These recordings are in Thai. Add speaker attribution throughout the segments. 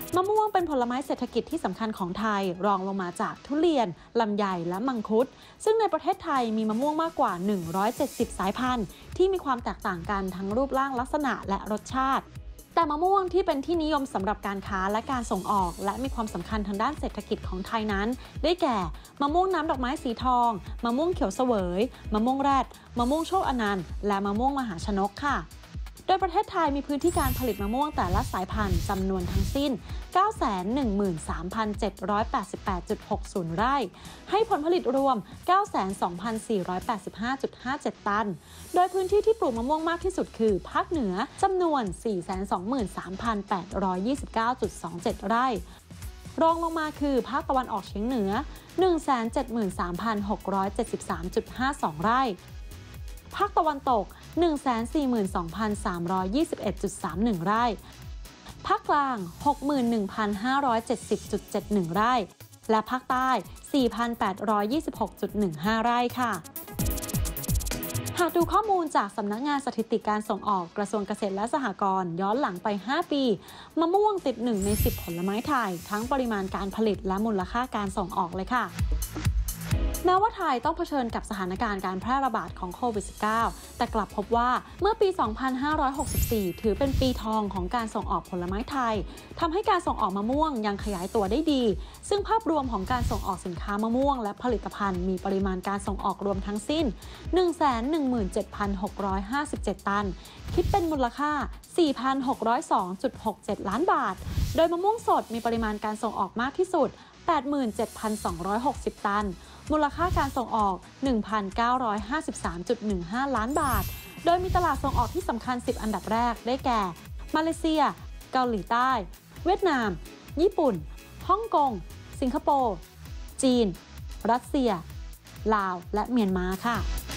Speaker 1: มะม่วงเป็นผลไม้เศรษฐกิจที่สำคัญของไทยรองลงมาจากทุเรียนลำไยและมังคุดซึ่งในประเทศไทยมีมะม่วงมากกว่า170สายพันธุ์ที่มีความแตกต่างกันทั้งรูปร่างลักษณะและรสชาติแต่มะม่วงที่เป็นที่นิยมสำหรับการค้าและการส่งออกและมีความสำคัญทางด้านเศรษฐกิจของไทยนั้นได้แก่มะม่วงน้ำดอกไม้สีทองมะม่วงเขียวเสวยมะม่วงแรดมะม่วงโชคอนันต์และมะม่วงมหาชนกค่ะโดยประเทศไทยมีพื้นที่การผลิตมะม่วงแต่ละสายพันธุ์จำนวนทั้งสิ้น 913,788.60 ไร่ให้ผลผลิตรวม 924,85.57 ตันโดยพื้นที่ที่ปลูกมะม่วงมากที่สุดคือภาคเหนือจำนวน 423,829.27 ไร่รองลงมาคือภาคตะวันออกเฉียงเหนือ 173,673.52 ไร่ภาคตะวันตก 142,321.31 ไร่ภาคกลาง 61,570.71 ไร่และภาคใต้ 4,826.15 ไร่ค่ะหากดูข้อมูลจากสำนักงานสถิติการส่งออกกระทรวงเกษตรและสหกรณ์ย้อนหลังไป 5 ปีมะม่วงติด1ใน10ผลไม้ไทยทั้งปริมาณการผลิตและมูลค่าการส่งออกเลยค่ะแม้ว่าไทยต้องเผชิญกับสถานการณ์การแพร่ระบาดของโควิด -19 แต่กลับพบว่าเมื่อปี 2564 ถือเป็นปีทองของการส่งออกผลไม้ไทยทำให้การส่งออกมะม่วงยังขยายตัวได้ดีซึ่งภาพรวมของการส่งออกสินค้ามะม่วงและผลิตภัณฑ์มีปริมาณการส่งออกรวมทั้งสิ้น 117,657 ตันคิดเป็นมูลค่า 4,602.67 ล้านบาทโดยมะม่วงสดมีปริมาณการส่งออกมากที่สุด 87,260 ตันมูลค่าการส่งออก 1,953.15 ล้านบาทโดยมีตลาดส่งออกที่สำคัญ10อันดับแรกได้แก่มาเลเซียเกาหลีใต้เวียดนามญี่ปุ่นฮ่องกงสิงคโปร์จีนรัสเซียลาวและเมียนมาค่ะ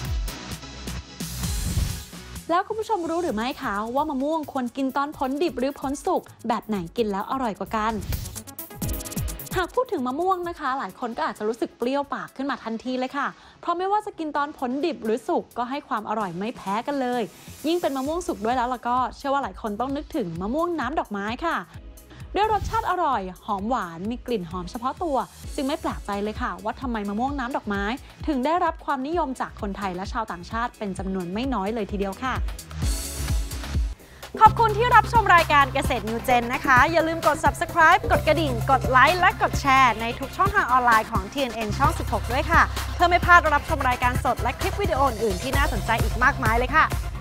Speaker 1: แล้วคุณผู้ชมรู้หรือไม่คะว่ามะม่วงควรกินตอนผลดิบหรือผลสุกแบบไหนกินแล้วอร่อยกว่ากันหากพูดถึงมะม่วงนะคะหลายคนก็อาจจะรู้สึกเปรี้ยวปากขึ้นมาทันทีเลยค่ะเพราะไม่ว่าจะกินตอนผลดิบหรือสุกก็ให้ความอร่อยไม่แพ้กันเลยยิ่งเป็นมะม่วงสุกด้วยแล้วก็เชื่อว่าหลายคนต้องนึกถึงมะม่วงน้ำดอกไม้ค่ะด้วยรสชาติอร่อยหอมหวานมีกลิ่นหอมเฉพาะตัวจึงไม่แปลกใจเลยค่ะว่าทำไมมะม่วงน้ำดอกไม้ถึงได้รับความนิยมจากคนไทยและชาวต่างชาติเป็นจำนวนไม่น้อยเลยทีเดียวค่ะขอบคุณที่รับชมรายการเกษตรนิวเจนนะคะอย่าลืมกด subscribe กดกระดิ่งกดไลค์และกดแชร์ในทุกช่องทางออนไลน์ของ TNN ช่อง 16 ด้วยค่ะเพื่อไม่พลาดรับชมรายการสดและคลิปวิดีโออื่นที่น่าสนใจอีกมากมายเลยค่ะ